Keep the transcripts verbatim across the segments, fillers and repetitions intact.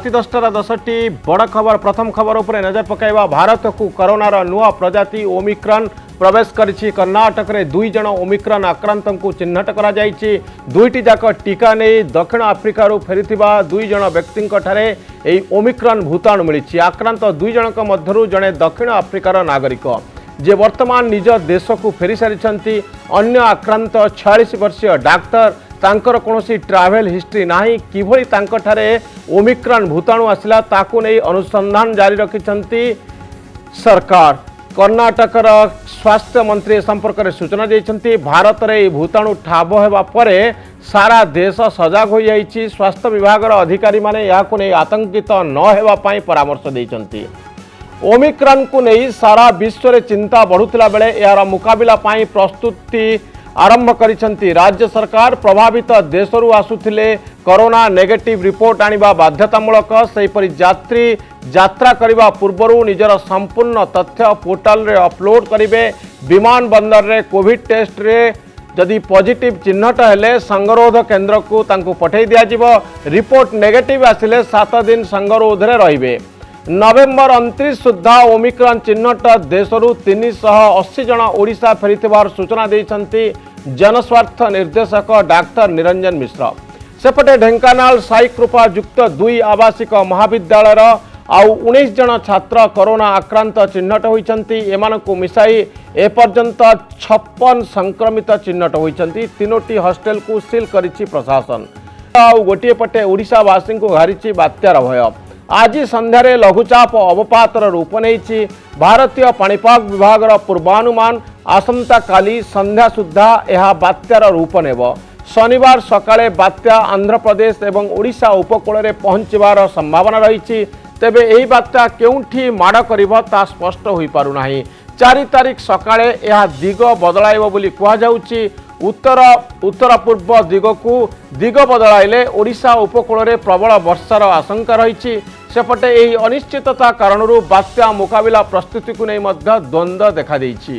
दसटार दसटी बड़ खबर प्रथम खबर उपर नजर पकाइबा। भारत को कोरोनार नुआ प्रजाति ओमिक्रॉन प्रवेश करिछि। कर्नाटक रे दुई जन ओमिक्रॉन आक्रांत को चिन्हट करा जाइछि। दुईटी जाक टीका नहीं दक्षिण आफ्रिका फेरिथिबा दुई जन व्यक्ति ठारे एही ओमिक्रॉन भूताणु मिली। आक्रांत दुई जनक मध्यरु जने दक्षिण आफ्रिकार नागरिक जे वर्तमान निज देश को फेरी सारी। अन्य आक्रांत छियालीस वर्षीय डाक्टर तांकर कोनोसी ट्रैवल हिस्ट्री नाही। किभली तांक ठारे ओमिक्रॉन भूताणु आसिला ताकू नहीं अनुसंधान जारी रखिछंती सरकार। कर्नाटकर स्वास्थ्य मंत्री संपर्क में सूचना देइछंती। भारत रे भूताणु ठाब हेबा परे सारा देश सजग हो जाइछि। स्वास्थ्य विभाग अधिकारी माने याकू नहीं आतंकित न हेबा पई परामर्श देइछंती। ओमिक्रॉन को नहीं सारा विश्व रे चिंता बढ़ुतिला बेले यार मुकाबिला पई प्रस्तुति आरंभ करिसेंती राज्य सरकार। प्रभावित देशरू आसुथिले कोरोना नेगेटिव रिपोर्ट आनिबा बाध्यतामूलक। सेहीपरि यात्री यात्रा करिबा पूर्वरु निजर संपूर्ण तथ्य पोर्टल रे अपलोड करिवे। विमान बंदर रे कोविड टेस्ट रे जदि पॉजिटिव चिन्हट हेले संगरोध केंद्र को तांको पठै दिया जिवो। रिपोर्ट नेगेटिव आसिले सात दिन संगरोध रे रहिबे। नवेम्बर उनतीस सुधा ओमिक्रॉन चिन्हट देशरू तीन सौ अस्सी जन ओडिशा फेरिथिबार सूचना देइछंती जनस्वार्थ निर्देशक डाक्टर निरंजन मिश्र। सेपटे ढेंकानाल साई कृपा युक्त दुई आवासिक महाविद्यालयर आउ उन्नीस जन छात्र कोरोना आक्रांत चिन्हट होइछंती। एमानकु मिसाई एपर्यंत छप्पन संक्रमित चिन्हट होइछंती। तीनोटी हॉस्टेल को सील करिछि प्रशासन। आउ गोटिए पटे ओडिशावासी को घारिछि बात्यार भय। आज संध्यारे लघुचाप अवपातर रूप नहीं। भारतीय पाणीपाग विभाग पूर्वानुमान आसंता काली संध्या सुधा यह बात्यार रूप नेब। शनिवार सकाळे बात्या आंध्र प्रदेश एवं ओडिशा उपकूल में पहुंचबार संभावना रही। तेबे यही बात्या केउठी माड़ करिब ता स्पष्ट होई पारु नाही। चार तारिख सकाळे यह दिग बदलाइब बोली कुहा जाउची। उत्तर उत्तर पूर्व दिग को दिग बदलाइले ओडिशा उपकूल में प्रबल वर्षार आशंका रही। सेपटे यही अनिश्चितता कारण बात्या मुकाबिला प्रस्तुति को नहीं द्वंद्व देखा देइछि।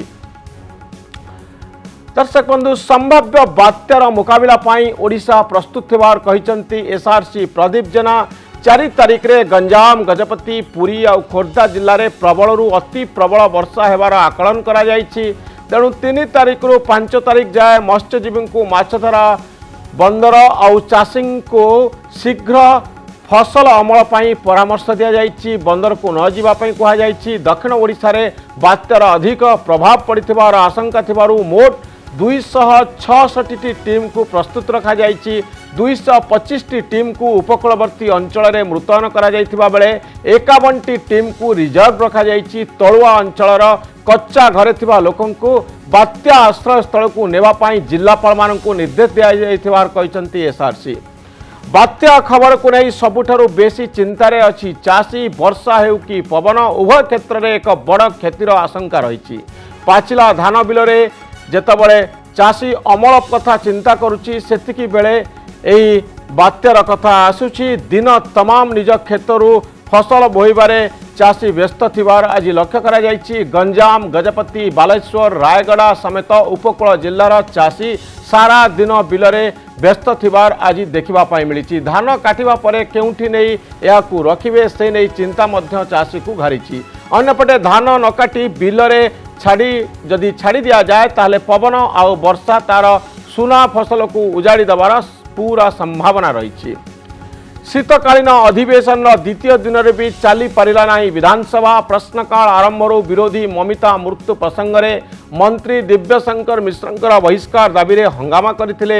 दर्शक बंधु संभाव्य बात्यार मुकाबिला पाई ओडिशा प्रस्तुत थिबार कहिसंती एसआरसी प्रदीप जेना। चार तारिख रे गंजाम गजपति पुरी और खोर्धा जिले में प्रबलरू अति प्रबल वर्षा हेबार आकलन करा जाइछि। तेणु तीन तारिख रु पांच तारिख जाए मत्स्यजीवी को माछधरा बंदर और चाषी को शीघ्र फसल अमल पाई परामर्श दिया जाइछि। बंदर को न जीवा पाई कहा जाइछि। दक्षिण ओडिशा रे बात्यार अधिक प्रभाव पड़िथिबार आशंका थिबारु मोट दुई सौ छठी टीम को प्रस्तुत रखा जाइछि। दुई सौ पच्चीस टीम को उपकूलवर्ती अंचल में मुतयन करा जाइथिबा बेले एकावन टीम को रिजर्व रखा जाइछि। तलुआ अंचलर कच्चा घरे थिबा लोकन को बात्या आश्रय स्थल को नेबा पाई जिल्लापाल माननकु निर्देश दिया जाइथिबार कहिसंती एसआरसी। बात्या खबर को नहीं सबुठारु बेसी चिंतारे अछि चाषी। वर्षा हेउ कि पवन उभय क्षेत्र में एक बड़ क्षतिर आशंका रही। पाचिला धान बिल रे जेतबळे चाषी अमल कथा चिंता करुछि सेतिकी बेले एही बात्यार कथा आसुछि। दिन तमाम निज क्षेत्रु फसल बोइबारे चाषी व्यस्त थिबार आज लक्ष्य करा जाइछि। गंजाम गजपति बालेश्वर रायगड़ा समेत उपकूल जिल्लार चाषी सारा दिन बिल रे व्यस्त थिबार आज देखिबा पाई मिलिछि। धान काटिबा परे केउठी नहीं याकू रखिबे से नहीं चिंता मध्य चाषी को घारिछि। अन्यपटे धान न काटी बिल रे छाड़ी जदि छाड़ी दिया जाए ताहले पवन आउ वर्षा तार सुना फसल को उजाड़ी देवार पूरा संभावना रही। शीतकालीन अधिवेशन द्वितीय दिन में भी चली पारा ना विधानसभा। प्रश्नकाल आरंभ विरोधी ममिता मृत्यु प्रसंग में मंत्री दिव्यशंकर मिश्र बहिष्कार दाबी में हंगामा करथिले।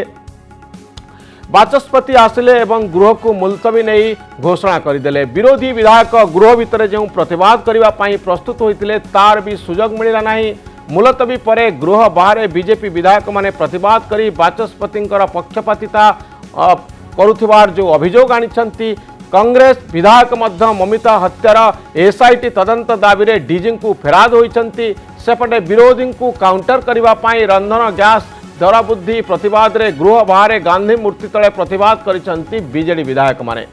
बाचस्पति आसिले एवं गृह को मुलतवी नहीं घोषणा करदेले। विरोधी विधायक गृह भितर जो प्रतिवाद करने प्रस्तुत होते तार भी सुजोग मिलला नहीं। मुलतवी परे गृह बाहर बीजेपी विधायक माने प्रतिवाद करी बाचस्पति पक्षपातिता करुथिबार जो अभियोग आनिछंती। कांग्रेस विधायक मध्य ममिता हत्यार एसआईटी तदंत दाबी में डीजी को फेराद होइछंती। सेपटे विरोधी को काउंटर करने रंधन गैस दर बुद्धि प्रतिवाद रे गृह बाहर गांधी मूर्ति तले प्रतिवाद करिसंती बीजेडी विधायक माने।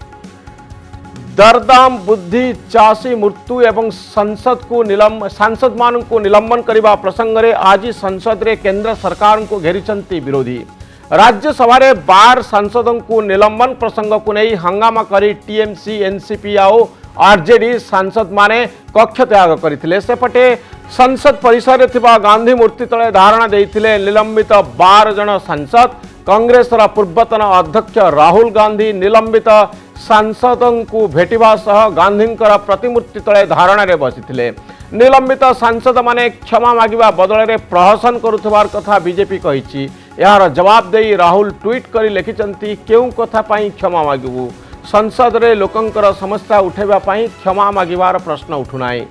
दरदाम बुद्धि चाषी मृत्यु एवं संसद को निलंब सांसद मान को निलंबन करने प्रसंग में आज संसद रे केंद्र सरकार को घेरिछंती विरोधी। राज्यसभा रे बार सांसदों को निलंबन प्रसंग को नहीं हंगामा करी टीएमसी एनसीपी आउ आरजेडी सांसद माने कक्ष त्याग करथिले। सेपटे संसद परिसर थिबा गांधी मूर्ति तले धारणा देइथिले निलंबित बार जन सांसद। कांग्रेस पूर्वतन अध्यक्ष राहुल गांधी निलंबित सांसदों को भेटिबा सह गांधींकर प्रतिमूर्ति तले धारणा रे बसिथिले। निलंबित सांसद माने क्षमा मागिबा बदल रे प्रहसन करुथबार कथा बीजेपी कहिछि। यार जवाब देई राहुल ट्वीट करी लिखिचंती केउ कथा पई क्षमा मागिबू, संसद रे लोकंकर समस्या उठेबा पई क्षमा मागिबार प्रश्न उठुनाई।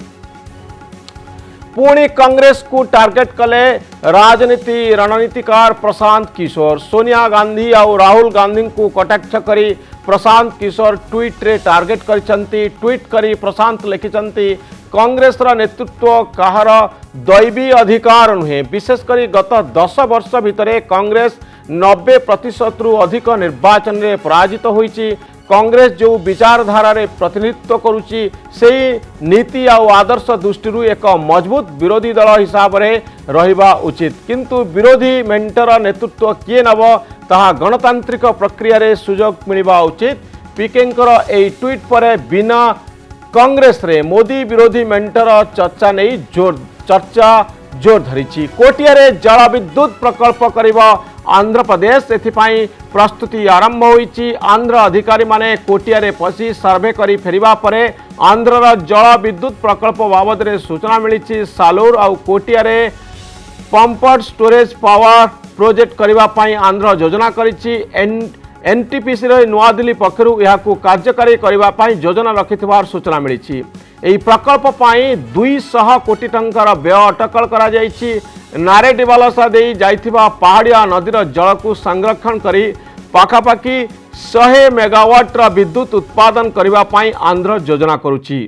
पुणी कांग्रेस को टार्गेट कले राजनीति रणनीतिकार प्रशांत किशोर। सोनिया गांधी और राहुल गांधी को कटाक्ष करी प्रशांत किशोर ट्वीट रे टार्गेट करिसंती। ट्वीट करी प्रशांत लिखिसंती कांग्रेस रा नेतृत्व कहार दैवी अधिकार नुहे, विशेषकर गत दस वर्ष भितर कांग्रेस नब्बे प्रतिशत रु अधिक निर्वाचन में पराजित होईची। कांग्रेस जो विचारधारा रे प्रतिनिधित्व करुची से नीति आ आदर्श दृष्टि एक मजबूत विरोधी दल हिसाब रे रहिबा उचित, किंतु विरोधी मेंटर नेतृत्व किए नब ताहा गणतांत्रिक प्रक्रिया रे सुजोग मिलिबा उचित। पीकेंकर एई ट्वीट पर बिना कांग्रेस रे मोदी विरोधी मेंटर चर्चा नहीं जोर चर्चा जोर धरी। कोटिया जल विद्युत प्रकल्प करिबा आंध्र प्रदेश एथिपाई प्रस्तुति आरंभ होईची। आंध्र अधिकारी माने कोटिया रे पसी सर्वे करी फेरिबा परे आंध्रर जल विद्युत प्रकल्प बाबद रे सूचना मिली। सालूर और कोटिया रे पंप्ड स्टोरेज पावर प्रोजेक्ट करिबा पाई आंध्र योजना करिची। एन एनटीपीसी रे नवा दिल्ली पक्षरु यहाकू कार्यकारी करिबा पाई योजना रखिथिबार सूचना मिली। एही प्रकल्प पाई दो सौ कोटी टंकार व्यय अटकल करा जायछि। नारेडिवालसा देई जाइथिबा पहाड़िया नदीर जल को संरक्षण करी पाखापाखि सौ मेगावाट विद्युत उत्पादन करिबा पाई आंध्र योजना करुछि।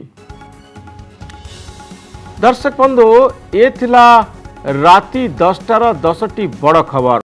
दर्शक बंधु, ये थिला राति दसटार दसटी बड़ खबर।